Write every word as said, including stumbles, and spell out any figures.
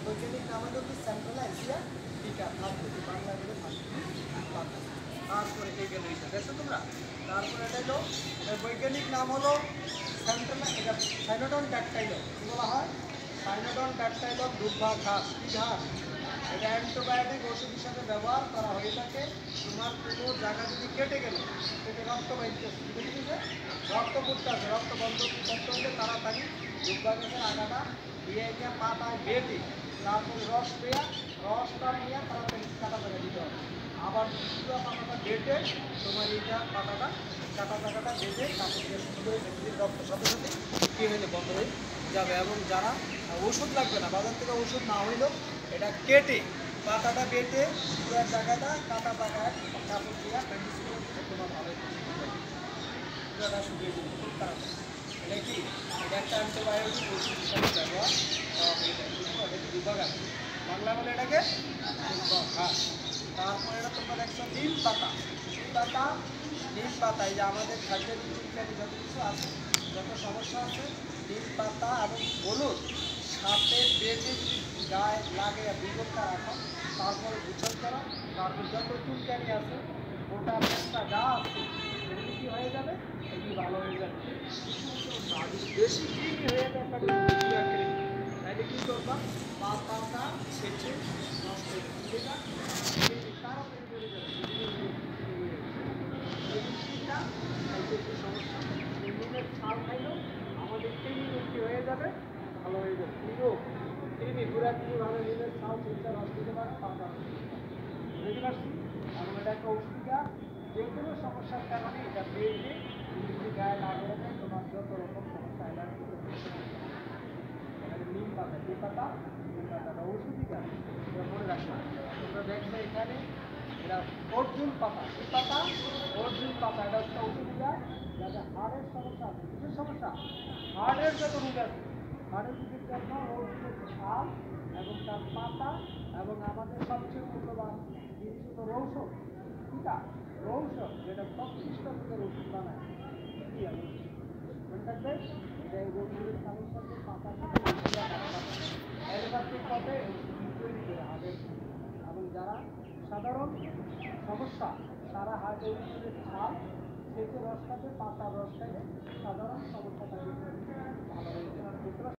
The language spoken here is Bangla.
বৈজ্ঞানিক নাম হলো কি সেন্ট্রাল এশিয়া টিকা থাকবে বাংলা বলে থাকবে। তারপরে এই গেল এইটা দেখছো তোমরা। তারপরে এটা হলো এর বৈজ্ঞানিক নাম হলো সেন্ট্রাল, এটা সাইনোডন ড্যাকটাইলম। কি বলা হয়? সাইনোডন ড্যাকটাইলম দুর্ভা ঘাস। কি ঘাস? এটা অ্যান্টিবায়োটিক ওষুধ হিসাবে ব্যবহার করা হয়ে থাকে। তোমার কোনো জায়গা যদি কেটে গেল, কেটে রক্ত বাইতে বুঝেছে, রক্ত পড়তে আছে, রক্ত বন্ধ করতে হলে তাড়াতাড়ি দুর্ভা ঘাসের আগাটা দিয়ে গিয়ে পাতায় বেটে তারপরে রস দেওয়া, রসটা নিয়ে তাড়াতাড়ি কাটা জায়গা দিতে হবে। আবার পুরো পাতাটা বেটে তোমার এইটা পাতাটা কাটা জায়গাটা বেটে তারপর রক্ত সাথে সাথে কী হয়ে বন্ধ হয়ে যাবে। এবং যারা ওষুধ লাগবে না, বাজার থেকে ওষুধ না হইলেও এটা কেটে পাতাটা বেটে পুরো জায়গাটা কাটা জায়গায় কাপড় দিয়ে মেডিসিন তোমার ভালো পুরোটা শুকিয়ে দিবে খুব তাড়াতাড়ি। এটা কি? এটা একটা অ্যান্টিবায়োটিক ওষুধ হিসাবে ব্যবহার করা হয়ে থাকে। এটা কি বিভাগ আছে বাংলা বলে এটাকে ঘাস। তারপরে এটা তোমরা দেখছো নিম পাতা। নিম পাতা, নিম পাতা এই যে আমাদের খাদ্যের ইত্যাদি যত কিছু আছে, যত সমস্যা আছে, নিম পাতা এবং হলুদ সাথে বেটে যদি গায়ে লাগে দুই ঘন্টা রাখো, তারপরে গুছল করো, তারপর যত চুলকানি আছে ওটা একটা গা আছে এগুলি কী হয়ে যাবে? এগুলি ভালো হয়ে যাবে। বেশি কৃমি হয়ে যাবে, তাহলে কী করবা? পাতাটা ছেঁচে নষ্ট হয়ে তাড়াতাড়ি বেড়ে যাবে। সমস্যা নিমের ছাল খাইলেও আমাদের কৃমি মুক্তি হয়ে যাবে, ভালো হয়ে যাবে। রোগ কৃমি ঘুরা কৃমিভাবে নিমের ছাল চিন্তা রস দিতে পারে, পাতা বুঝতে পারছি। এবং এটা একটা ওষুধটা যে কোনো সমস্যার কারণে এটা বেরিয়ে যদি গায়ে লাগিয়ে দেয় তোমার যত রকম সমস্যা অ্যালার্জি নিম পাতা, যে পাতা নিম পাতাটা ওষুধই গাছ, এটা মনে রাখবে। তোমরা দেখবে এখানে এটা অর্জুন পাতা। এই পাতা অর্জুন পাতা, এটা হচ্ছে ওষুধি গাছ যাদের হাড়ের সমস্যা আছে। কিসের সমস্যা? হাড়ের যত রোগ আছে, হাড়ের রোগের জন্য অর্জুনের ছাল এবং তার পাতা এবং আমাদের সবচেয়ে মূল্যবান জিনিস হলো রৌষধ। টিকা রৌষধ, যেটা বত্রিশটা রোগের ওষুধ বানায়। কি আছে মনে থাকবে? এটা এই রোগগুলির সমস্যাকে পাতা অ্যালোপ্যাথিক পথে তৈরি করে হাড়ের। এবং যারা সাধারণ সমস্যা, তারা হাড়ের ছাল সেচে রস খাতে, পাতার রস খাইলে সাধারণ সমস্যাটা ভালো হয়ে যায়।